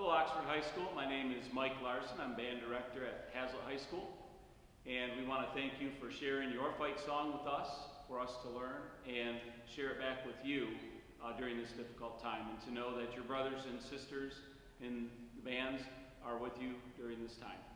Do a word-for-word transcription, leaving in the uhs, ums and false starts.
Hello Oxford High School, my name is Mike Larson. I'm band director at Haslett High School, and we want to thank you for sharing your fight song with us, for us to learn and share it back with you uh, during this difficult time, and to know that your brothers and sisters in the bands are with you during this time.